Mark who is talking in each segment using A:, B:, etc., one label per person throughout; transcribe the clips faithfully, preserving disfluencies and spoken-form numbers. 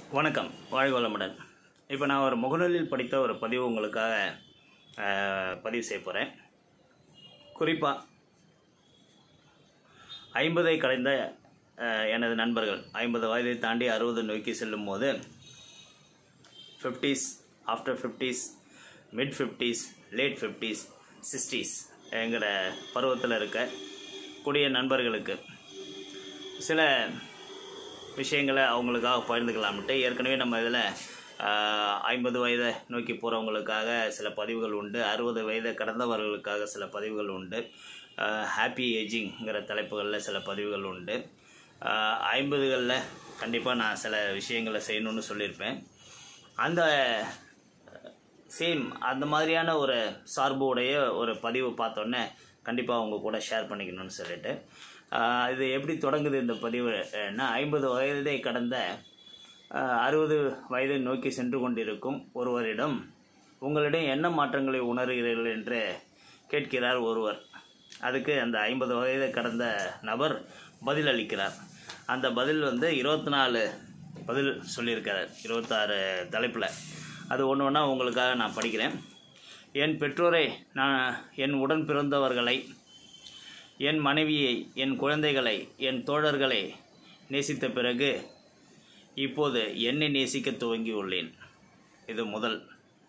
A: வணக்கம், வாழ்க வளமுடன். இப்போ நான் ஒரு முகநூலில் படித்த ஒரு பதிவு உங்களுக்காக பதிவு செய்ய போகிறேன். குறிப்பாக ஐம்பதை கடந்த எனது நண்பர்கள் ஐம்பது வயதை தாண்டி அறுபது நோக்கி செல்லும் போது fifties, after fifties, mid fifties, late fifties, sixties என்கிற பருவத்தில் இருக்க கூடிய நண்பர்களுக்கு சில விஷயங்களை அவங்களுக்காக பகிர்ந்துக்கலாம்ட்டு ஏற்கனவே நம்ம இதில் ஐம்பது வயதை நோக்கி போகிறவங்களுக்காக சில பதிவுகள் உண்டு, அறுபது வயதை கடந்தவர்களுக்காக சில பதிவுகள் உண்டு, ஹாப்பி ஏஜிங்கிற தலைப்புகளில் சில பதிவுகள் உண்டு. ஐம்பதுகளில் கண்டிப்பாக நான் சில விஷயங்களை செய்யணும்னு சொல்லியிருப்பேன். அந்த சேம் அந்த மாதிரியான ஒரு சார்பு உடைய ஒரு பதிவு பார்த்தோன்னே கண்டிப்பாக அவங்க கூட ஷேர் பண்ணிக்கணும்னு சொல்லிட்டு இது எப்படி தொடங்குது இந்த பதிவுன்னா, ஐம்பது வயதை கடந்த அறுபது வயதை நோக்கி சென்று கொண்டிருக்கும் ஒருவரிடம் உங்களிடம் என்ன மாற்றங்களை உணர்கிறீர்கள் என்று கேட்கிறார் ஒருவர். அதுக்கு அந்த ஐம்பது வயதை கடந்த நபர் பதில் அளிக்கிறார். அந்த பதில் வந்து இருபத்தி நாலு பதில் சொல்லியிருக்கிறார், இருபத்தாறு தலைப்பில். அது ஒன்று ஒன்றா உங்களுக்காக நான் படிக்கிறேன். என் பெற்றோரை, நான் என் உடன் பிறந்தவர்களை, என் மனைவியை, என் குழந்தைகளை, என் தோழர்களை நேசித்த பிறகு இப்போது என்னை நேசிக்க துவங்கியுள்ளேன். இது முதல்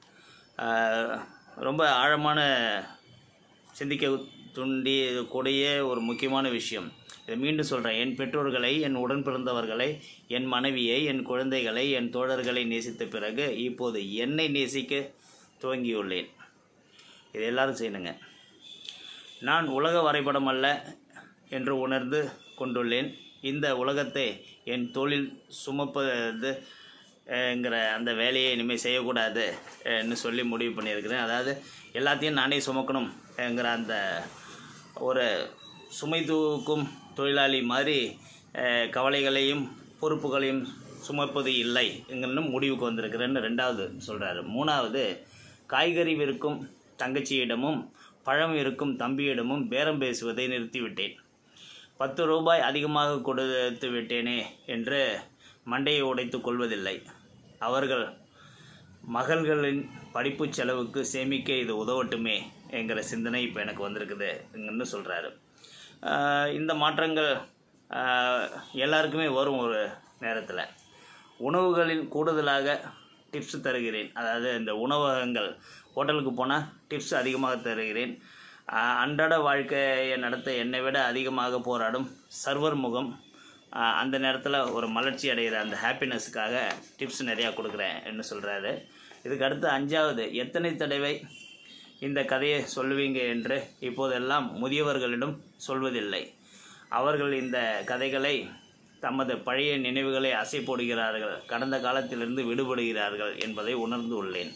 A: ரொம்ப ஆழமான சிந்திக்க துண்டி கூடிய ஒரு முக்கியமான விஷயம். இதை மீண்டும் சொல்கிறேன். என் பெற்றோர்களை, என் உடன் பிறந்தவர்களை, என் மனைவியை, என் குழந்தைகளை, என் தோழர்களை நேசித்த பிறகு இப்போது என்னை நேசிக்க துவங்கியுள்ளேன். இது எல்லாரும் செய்யணுங்க. நான் உலக வரைபடம் அல்ல என்று உணர்ந்து கொண்டுள்ளேன். இந்த உலகத்தை என் தோளில் சுமப்பது ங்கிற அந்த வேலையை இனிமேல் செய்யக்கூடாது என்று சொல்லி முடிவு பண்ணியிருக்கிறேன். அதாவது எல்லாத்தையும் நானே சுமக்கணும் என்கிற அந்த ஒரு சுமை தூக்கும் தொழிலாளி மாதிரி கவலைகளையும் பொறுப்புகளையும் சுமப்பது இல்லை எங்கன்னு முடிவுக்கு வந்திருக்கிறேன்னு ரெண்டாவது சொல்கிறாரு. மூணாவது, காய்கறி விற்கும் தங்கச்சியிடமும் பழம் இருக்கும் தம்பியிடமும் பேரம் பேசுவதை நிறுத்திவிட்டேன். பத்து ரூபாய் அதிகமாக கொடுத்து விட்டேனே என்று மண்டையை உடைத்து கொள்வதில்லை. அவர்கள் மகள்களின் படிப்பு செலவுக்கு சேமிக்க இது உதவட்டுமே என்கிற சிந்தனை இப்போ எனக்கு வந்திருக்குது எங்கன்னு சொல்கிறாரு. இந்த மாற்றங்கள் எல்லாருக்குமே வரும் ஒரு நேரத்தில். உணவுகளில் கூடுதலாக டிப்ஸ் தருகிறேன். அதாவது இந்த உணவகங்கள், ஹோட்டலுக்கு போனால் டிப்ஸ் அதிகமாக தருகிறேன். அன்றாட வாழ்க்கையை நடத்த என்னை விட அதிகமாக போராடும் சர்வர் முகம் அந்த நேரத்தில் ஒரு மலர்ச்சி அடைகிற அந்த ஹாப்பினஸுக்காக டிப்ஸ் நிறையா கொடுக்குறேன் என்று சொல்கிறாரு. இதுக்கு அடுத்து அஞ்சாவது, எத்தனை தடவை இந்த கதையை சொல்லுவீங்க என்று இப்போதெல்லாம் முதியவர்களிடம் சொல்வதில்லை. அவர்கள் இந்த கதைகளை தமது பழைய நினைவுகளை அசை போடுகிறார்கள், கடந்த காலத்திலிருந்து விடுபடுகிறார்கள் என்பதை உணர்ந்து உள்ளேன்.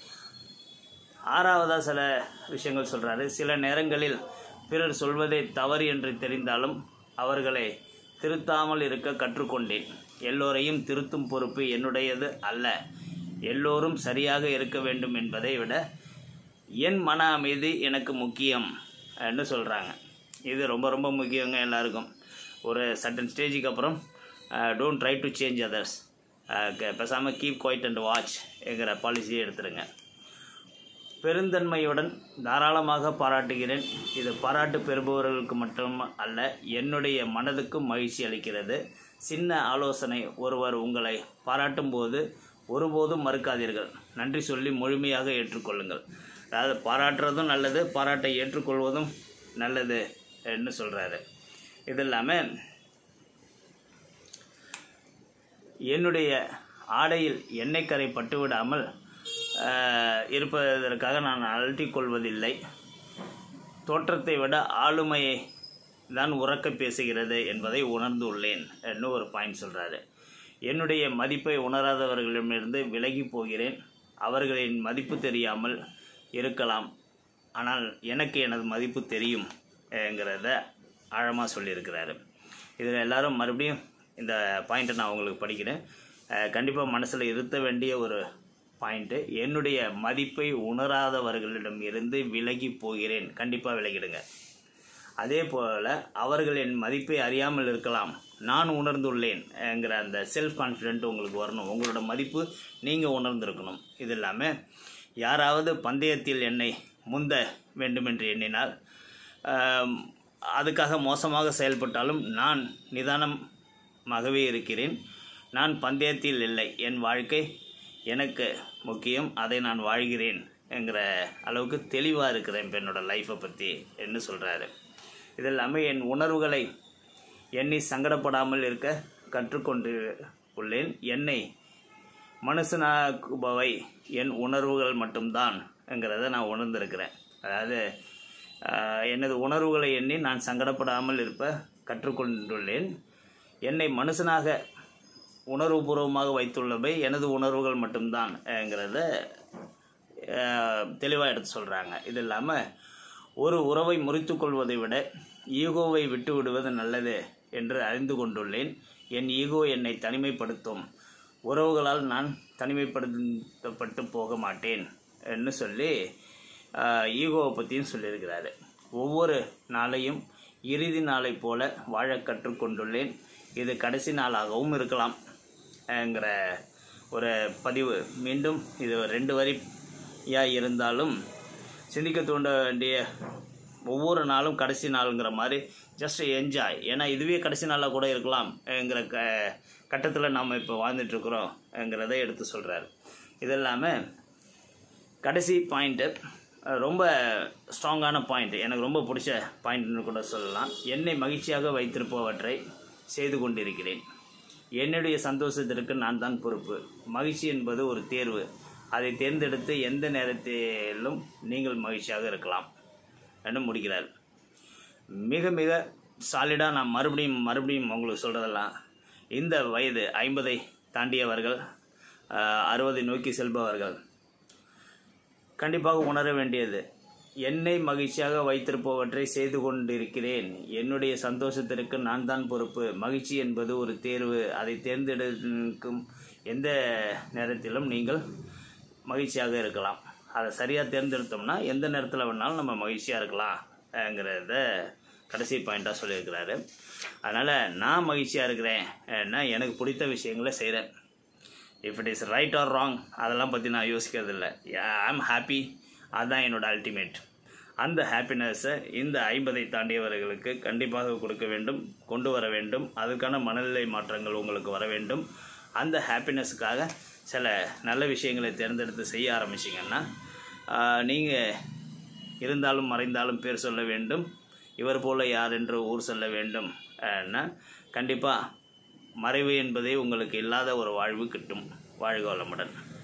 A: ஆறாவதாக சில விஷயங்கள் சொல்கிறாரு. சில நேரங்களில் பிறர் சொல்வதை தவறு என்று தெரிந்தாலும் அவர்களை திருத்தாமல் இருக்க கற்றுக்கொண்டேன். எல்லோரையும் திருத்தும் பொறுப்பு என்னுடையது அல்ல. எல்லோரும் சரியாக இருக்க வேண்டும் என்பதை விட என் மன அமைதி எனக்கு முக்கியம் என்று சொல்கிறாங்க. இது ரொம்ப ரொம்ப முக்கியங்க எல்லாருக்கும். ஒரு சர்டன் ஸ்டேஜுக்கு அப்புறம் don't try to change others, பேசாமல் கீப் குவைட் அண்ட் வாட்ச் என்கிற பாலிசியை எடுத்துருங்க. பெருந்தன்மையுடன் தாராளமாக பாராட்டுகிறேன். இது பாராட்டு பெறுபவர்களுக்கு மட்டும் அல்ல, என்னுடைய மனதுக்கும் மகிழ்ச்சி அளிக்கிறது. சின்ன ஆலோசனை, ஒருவர் உங்களை பாராட்டும் போது ஒருபோதும் மறுக்காதீர்கள். நன்றி சொல்லி முழுமையாக ஏற்றுக்கொள்ளுங்கள். அதாவது பாராட்டுறதும் நல்லது, பாராட்டை ஏற்றுக்கொள்வதும் நல்லது என்று சொல்கிறாரு. இது இல்லாமல் என்னுடைய ஆடையில் எண்ணெய் கரை பட்டுவிடாமல் இருப்பதற்காக நான் அலட்டிக் கொள்வதில்லை. தோற்றத்தை விட ஆளுமையை தான் உறக்க பேசுகிறது என்பதை உணர்ந்து உள்ளேன் என்று ஒரு பாயிண்ட் சொல்கிறாரு. என்னுடைய மதிப்பை உணராதவர்களிடமிருந்து விலகி போகிறேன். அவர்களின் மதிப்பு தெரியாமல் இருக்கலாம், ஆனால் எனக்கு எனது மதிப்பு தெரியும் என்கிறத ஆழமாக சொல்லியிருக்கிறாரு. இதில் எல்லோரும் மறுபடியும் இந்த பாயிண்ட்டை நான் உங்களுக்கு படிக்கிறேன். கண்டிப்பாக மனசில் இருத்த வேண்டிய ஒரு பாயிண்ட்டு. என்னுடைய மதிப்பை உணராதவர்களிடம் இருந்து விலகி போகிறேன். கண்டிப்பாக விலகிடுங்க. அதே போல் அவர்கள் என் மதிப்பை அறியாமல் இருக்கலாம், நான் உணர்ந்துள்ளேன் என்கிற அந்த செல்ஃப் கான்ஃபிடென்ட் உங்களுக்கு வரணும். உங்களோட மதிப்பு நீங்கள் உணர்ந்திருக்கணும். இது இல்லாமல் யாராவது பந்தயத்தில் என்னை முந்த வேண்டுமென்று எண்ணினால் அதுக்காக மோசமாக செயல்பட்டாலும் நான் நிதானமாகவே இருக்கிறேன். நான் பந்தயத்தில் இல்லை, என் வாழ்க்கை எனக்கு முக்கியம், அதை நான் வாழ்கிறேன் என்கிற அளவுக்கு தெளிவாக இருக்கிறேன் இப்போ என்னோடய லைஃப்பை பற்றி என்று சொல்கிறாரு. இது இல்லாமல் என் உணர்வுகளை எண்ணி சங்கடப்படாமல் இருக்க கற்றுக்கொண்டு உள்ளேன். என்னை மனுஷனாக்குபவை என் உணர்வுகள் மட்டும்தான் என்கிறத நான் உணர்ந்திருக்கிறேன். அதாவது எனது உணர்வுகளை எண்ணி நான் சங்கடப்படாமல் இருப்ப கற்றுக்கொண்டுள்ளேன். என்னை மனுஷனாக உணர்வுபூர்வமாக வைத்துள்ளவை எனது உணர்வுகள் மட்டும்தான் என்கிறத தெளிவாக எடுத்து சொல்கிறாங்க. இது இல்லாமல் ஒரு உறவை முறித்து கொள்வதை விட ஈகோவை விட்டு விடுவது நல்லது என்று அறிந்து கொண்டுள்ளேன். என் ஈகோ என்னை தனிமைப்படுத்தும், உறவுகளால் நான் தனிமைப்படுத்தப்பட்டு போக மாட்டேன் என்று சொல்லி ஈகோவை பற்றியும் சொல்லியிருக்கிறாரு. ஒவ்வொரு நாளையும் இறுதி நாளை போல வாழ கற்றுக்கொண்டுள்ளேன். இது கடைசி நாளாகவும் இருக்கலாம் என்கிற ஒரு பதிவு. மீண்டும் இது ரெண்டு வரியாக இருந்தாலும் சிந்திக்க தூண்ட வேண்டிய, ஒவ்வொரு நாளும் கடைசி நாளுங்கிற மாதிரி ஜஸ்ட் என்ஜாய். ஏன்னா இதுவே கடைசி நாளாக கூட இருக்கலாம் என்கிற க கட்டத்தில் நாம் இப்போ வாழ்ந்துட்டுருக்குறோம் என்கிறத எடுத்து சொல்கிறார். இது இல்லாமல் கடைசி பாயிண்ட்டு ரொம்ப ஸ்ட்ராங்கான பாயிண்ட், எனக்கு ரொம்ப பிடிச்ச பாயிண்ட்னு கூட சொல்லலாம். என்னை மகிழ்ச்சியாக வைத்திருப்பவற்றை செய்து கொண்டிருக்கிறேன். என்னுடைய சந்தோஷத்திற்கு நான் தான் பொறுப்பு. மகிழ்ச்சி என்பது ஒரு தேர்வு, அதை தேர்ந்தெடுத்து எந்த நேரத்திலும் நீங்கள் மகிழ்ச்சியாக இருக்கலாம் என்று முடிக்கிறார். மிக மிக சாலிடாக நான் மறுபடியும் மறுபடியும் உங்களுக்கு சொல்கிறதெல்லாம், இந்த வயது ஐம்பதை தாண்டியவர்கள், அறுபதை நோக்கி செல்பவர்கள் கண்டிப்பாக உணர வேண்டியது, என்னை மகிழ்ச்சியாக வைத்திருப்பவற்றை செய்து கொண்டிருக்கிறேன். என்னுடைய சந்தோஷத்திற்கு நான் தான் பொறுப்பு. மகிழ்ச்சி என்பது ஒரு தேர்வு, அதை தேர்ந்தெடுக்கும் எந்த நேரத்திலும் நீங்கள் மகிழ்ச்சியாக இருக்கலாம். அதை சரியாக தேர்ந்தெடுத்தோம்னா எந்த நேரத்தில் வேணாலும் நம்ம மகிழ்ச்சியாக இருக்கலாம்ங்கிறத கடைசி பாயிண்ட்டாக சொல்லியிருக்கிறாரு. அதனால் நான் மகிழ்ச்சியாக இருக்கிறேன், ஏன்னா எனக்கு பிடித்த விஷயங்களை செய்கிறேன். If it is right or wrong அதெல்லாம் பற்றி நான் யோசிக்கிறது இல்லை. ஐ ஆம் ஹாப்பி, அதுதான் என்னோடய அல்டிமேட். அந்த ஹாப்பினஸை இந்த ஐம்பதை தாண்டியவர்களுக்கு கண்டிப்பாக கொடுக்க வேண்டும், கொண்டு வர வேண்டும். அதுக்கான மனநிலை மாற்றங்கள் உங்களுக்கு வர வேண்டும். அந்த ஹாப்பினஸுக்காக சில நல்ல விஷயங்களை தேர்ந்தெடுத்து செய்ய ஆரம்பிச்சிங்கன்னா, நீங்கள் இருந்தாலும் மறைந்தாலும் பேர் சொல்ல வேண்டும், இவர் போல யார் என்று ஊர் சொல்ல வேண்டும். கண்டிப்பாக மறைவு என்பதே உங்களுக்கு இல்லாத ஒரு வாழ்வு கிட்டும். வாழ்க வளமுடன்.